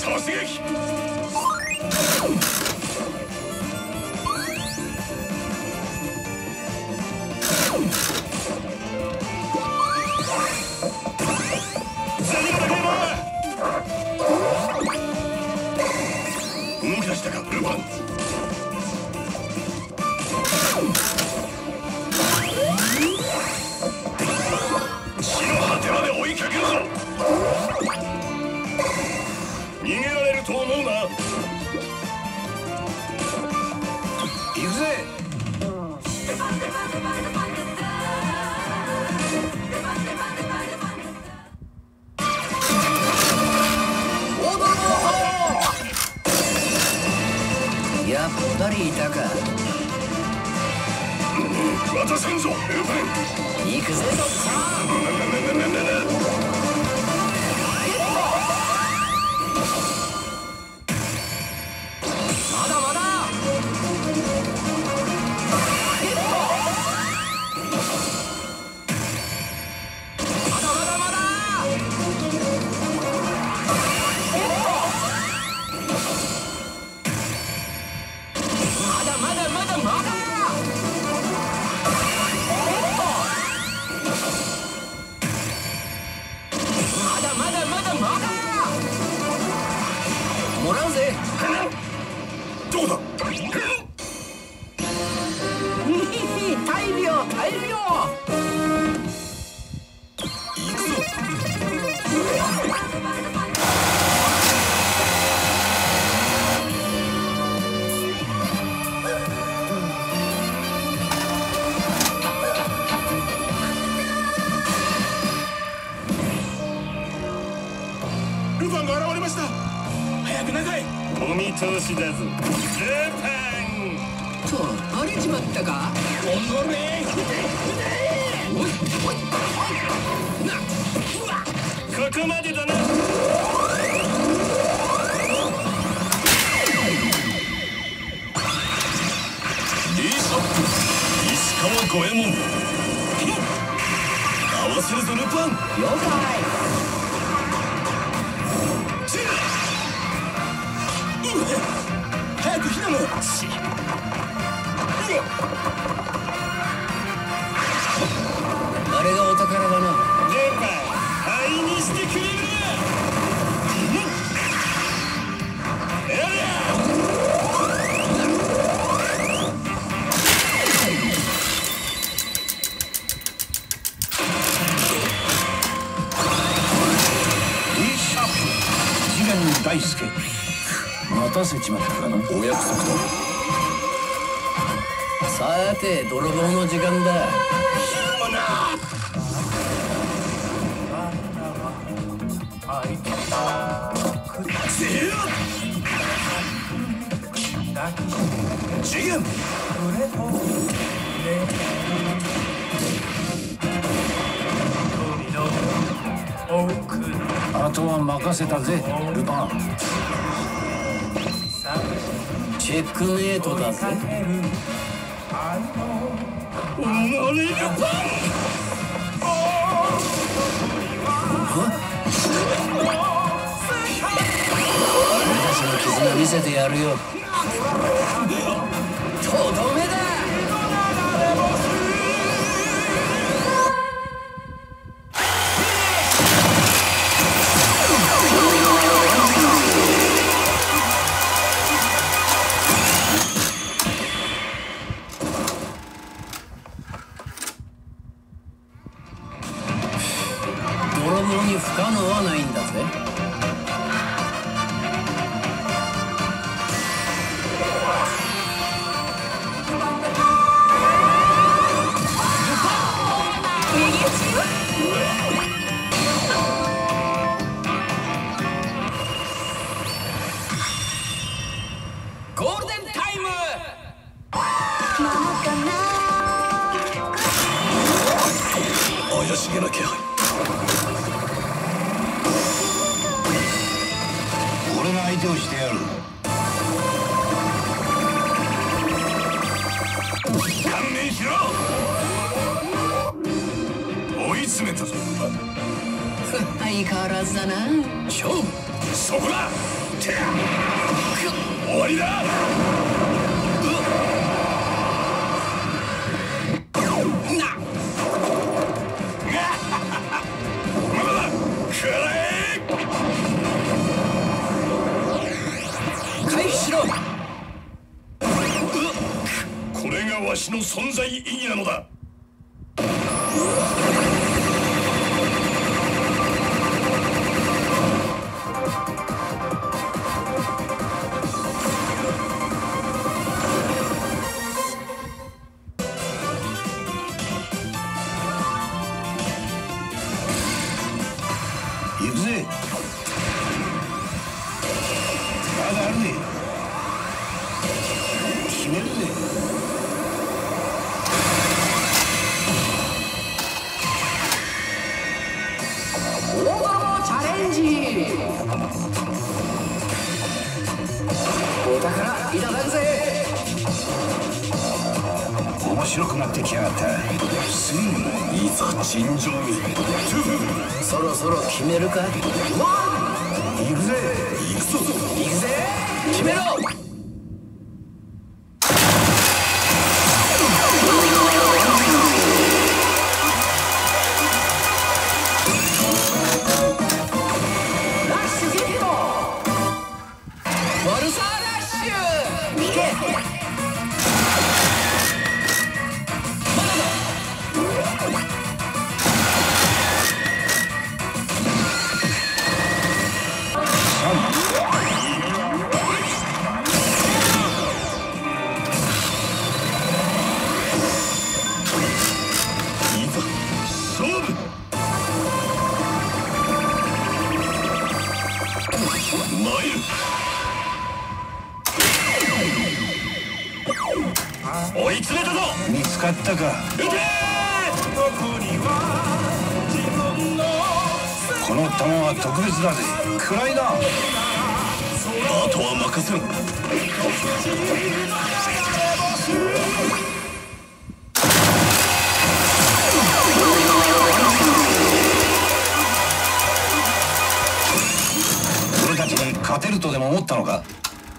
突撃。動き出したかルパン。地の果てまで追いかけるぞ。逃げられると思うな。行くぜ。 やっぱりいたか。 渡せんぞルパン。 行くぜ。まだまだ。もらうぜ。 どうだ。 大量大量。 行くぞ。ルパンが現れました。早く中へ。お見通しだぞルパン。 とバレちまったか。 おのれ。 おいおいおいな。 ここまでだな。石川五右衛門。合わせるぞルパン。 了解。 早く避難を。 あれがお宝だな。 ルパン灰にしてくれるな。 次元大介。待たせちまったかな。 お約束だ。 さて泥棒の時間だ。 次元。 あとは任せたぜルパン。 チェックメイトだぜ。 おのれルパン。 俺たちの絆見せてやるよ。とどめだ。泥棒に不可能はないんだぜ。ゴールデンタイム。 怪しげな気配。 俺が相手をしてやる。 観念しろ。追い詰めたぞ。 い相変わらずだな。 勝負そこだ。終わりだ。まだだ。食らえ。 回避しろ。 これがわしの存在意義なのだ。 行くぜ。まだあるね。決めるぜ。 大泥棒チャレンジ。お宝いただくぜ。 面白くなってきやがった。 いざ尋常に。 そろそろ決めるか。 行くぜ。 行くぞ。 行くぜ。決めろ。ラッシュゲット。ワルサーラッシュ。引け。 追い詰めたぞ。 見つかったか。 撃て。 この弾は特別だぜ。暗いな。 あとは任せろ。 俺たちに勝てるとでも思ったのか。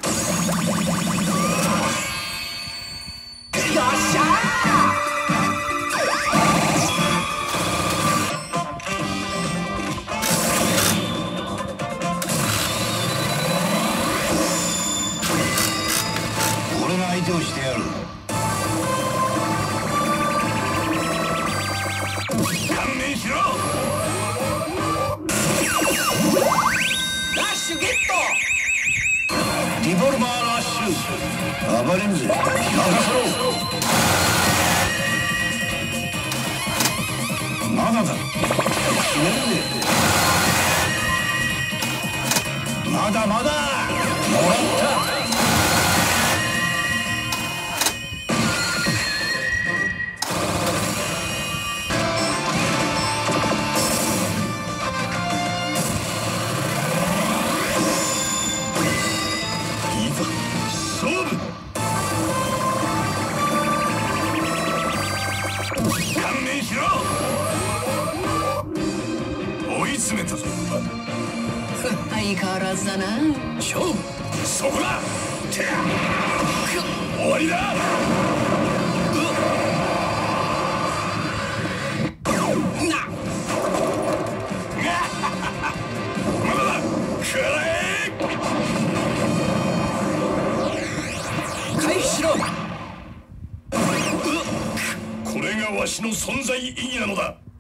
俺が相手をしてやる。 勘弁しろ。 ラッシュゲッリボルバーラッシュ。暴れんぜ。任せろ。まだだ。決めるぜ。まだまだ。もらった。 勝負。勘弁しろ。追い詰めたぞ。 相変わらずだな。 勝負そこだ。終わりだ。まだだ。食らえ。 回避しろ。 これがわしの存在意義なのだ。